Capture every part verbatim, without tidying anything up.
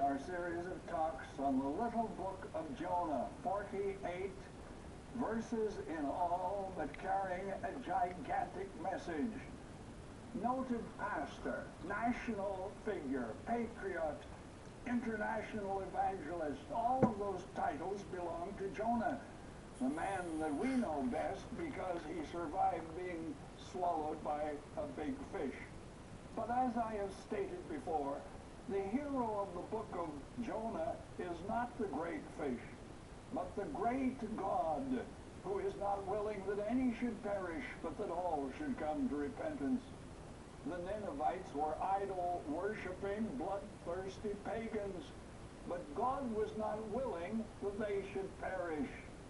our series of talks on the little book of Jonah, forty-eight verses in all, but carrying a gigantic message. Noted pastor, national figure, patriot, international evangelist, all of those titles belong to Jonah, the man that we know best because he survived being swallowed by a big fish. But as I have stated before, the hero of the book of Jonah is not the great fish, but the great God, who is not willing that any should perish, but that all should come to repentance. The Ninevites were idol-worshipping, bloodthirsty pagans, but God was not willing that they should perish.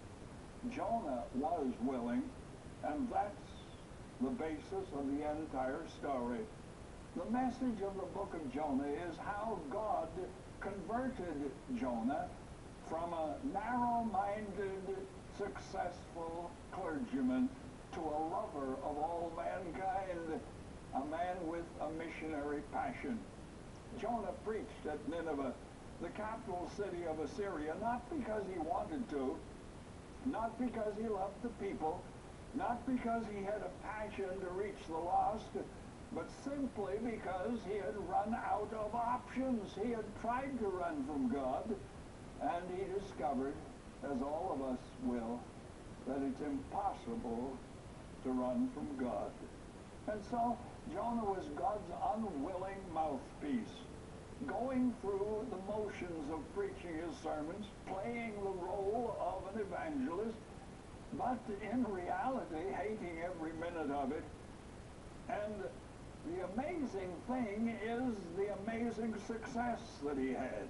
Jonah was willing, and that's the basis of the entire story. The message of the book of Jonah is how God converted Jonah from a narrow-minded, successful clergyman to a lover of all mankind, a man with a missionary passion. Jonah preached at Nineveh, the capital city of Assyria, not because he wanted to, not because he loved the people, not because he had a passion to reach the lost, but simply because he had run out of options. He had tried to run from God, and he discovered, as all of us will, that it's impossible to run from God. And so Jonah was God's unwilling mouthpiece, going through the motions of preaching his sermons, playing the role of an evangelist, but in reality hating every minute of it. And the amazing thing is the amazing success that he had.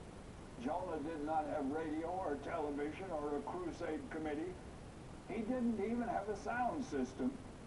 Jonah did not have radio or television or a crusade committee. He didn't even have a sound system.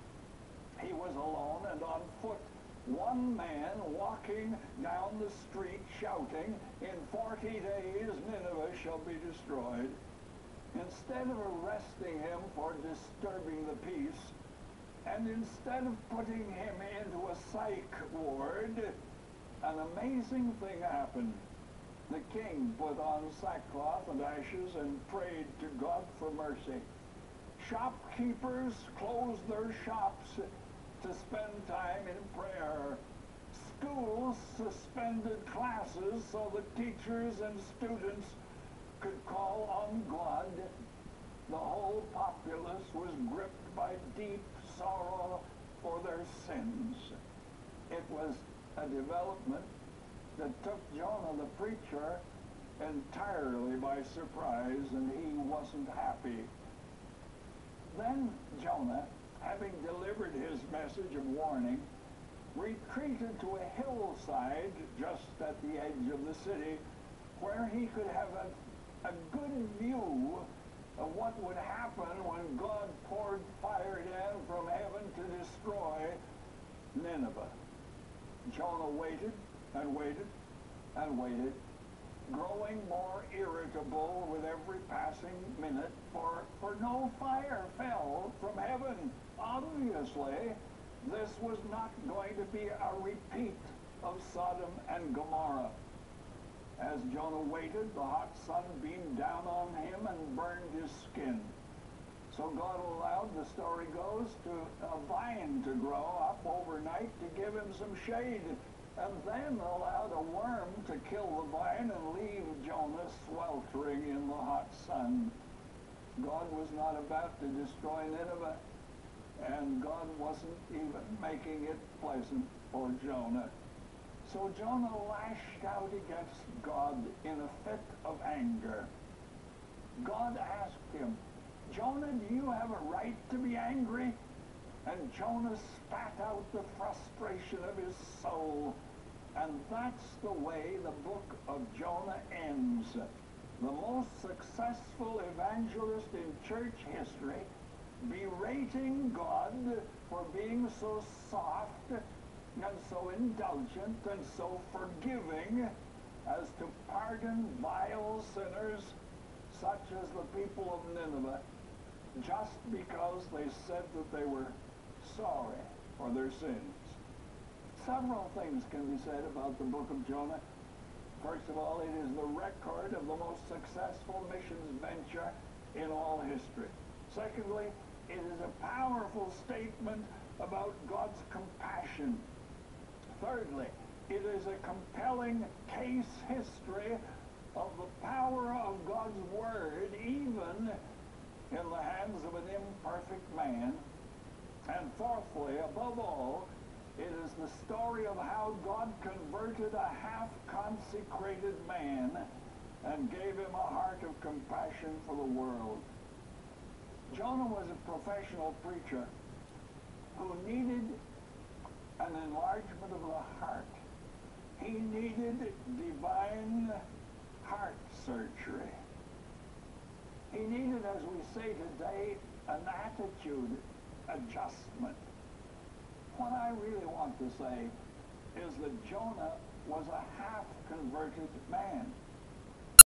He was alone and on foot, one man walking down the street shouting, "In forty days Nineveh shall be destroyed." Instead of arresting him for disturbing the peace, and instead of putting him into a psych ward, an amazing thing happened. The king put on sackcloth and ashes and prayed to God for mercy. Shopkeepers closed their shops to spend time in prayer. Schools suspended classes so that teachers and students could call on God. The whole populace was gripped by deep sorrow for their sins. It was a development that took Jonah the preacher entirely by surprise, and he wasn't happy. Then Jonah, having delivered his message of warning, retreated to a hillside just at the edge of the city where he could have a, a good view of what would happen when God poured fire down from heaven to destroy Nineveh. Jonah waited and waited and waited, growing more irritable with every passing minute, for, for no fire fell from heaven. Obviously, this was not going to be a repeat of Sodom and Gomorrah. As Jonah waited, the hot sun beamed down on him and burned his skin. So God allowed, the story goes, to a vine to grow up overnight to give him some shade, and then allowed a worm to kill the vine and leave Jonah sweltering in the hot sun. God was not about to destroy Nineveh, and God wasn't even making it pleasant for Jonah. So Jonah lashed out against God in a fit of anger. God asked him, "Jonah, do you have a right to be angry?" And Jonah spat out the frustration of his soul. And that's the way the book of Jonah ends. The most successful evangelist in church history berating God for being so soft and so indulgent and so forgiving as to pardon vile sinners such as the people of Nineveh just because they said that they were sorry for their sins. Several things can be said about the book of Jonah. For First of all, it is the record of the most successful missions venture in all history. Secondly, it is a powerful statement about God's compassion. Thirdly, it is a compelling case history of the power of God's Word, even in the hands of an imperfect man. And fourthly, above all, it is the story of how God converted a half-consecrated man and gave him a heart of compassion for the world. Jonah was a professional preacher who needed an enlargement of the heart. He needed divine heart surgery. He needed, as we say today, an attitude adjustment. What I really want to say is that Jonah was a half-converted man.